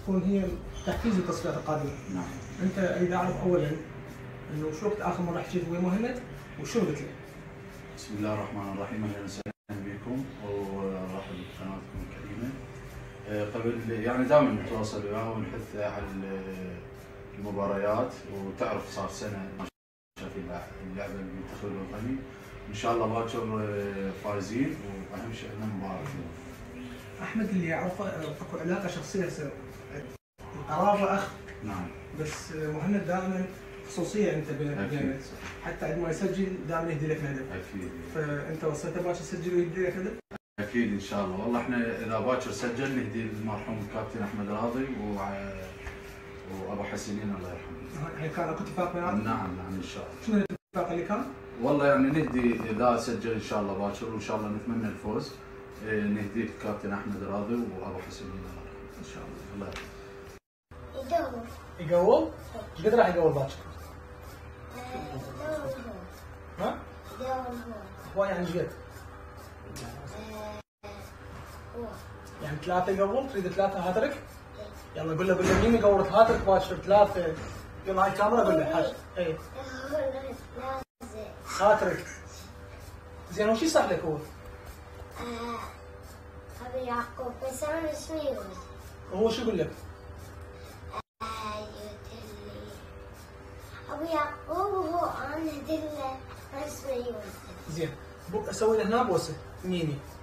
تكون هي تحفيز التصفيات القادمه. نعم. انت اريد اعرف اولا انه شو وقت اخر مره حكيت ويا مهند وشو قلت له؟ بسم الله الرحمن الرحيم، اهلا وسهلا بكم ورحب بقناتكم الكريمه. قبل يعني دائما نتواصل وياه ونحث على المباريات، وتعرف صار سنه في اللعبه المنتخب الوطني، ان شاء الله باكر فايزين، واهم شيء انه مبارك. احمد اللي يعرفه اكو علاقه شخصيه قرابه اخ. نعم. بس مهند دائما خصوصيه انت بينك، حتى عندما يسجل دائما يهدي لك هدف. اكيد. فانت وصلت باكر تسجل ويهدي لك هدف؟ اكيد ان شاء الله، والله احنا اذا باكر سجل نهدي المرحوم الكابتن احمد راضي وابو حسنين الله يرحمه. يعني كان اكو اتفاق بيناتكم؟ نعم ان شاء الله. شنو الاتفاق اللي كان؟ والله يعني نهدي اذا سجل ان شاء الله باكر، وان شاء الله نتمنى الفوز، نهدي الكابتن احمد راضي وابو حسنين الله يرحمه ان شاء الله. الله يرحمه. يقول؟ ايش قد راح يقول باكر؟ ها؟ هو يعني ايش قد؟ يعني 3 يقول؟ تريد 3 هاتريك؟ يلا قول له باليمين يقول هاتريك باكر 3. يلا هاي الكاميرا قول له حاج. اي هاتريك. زين وش يصح لك هو؟ ابي يعقوب بس انا اسمي يونس. وهو شو يقول لك؟ ابو يعقوب وهو انا دله اسمه يونس. زين اسوي له هنا بوسه يميني.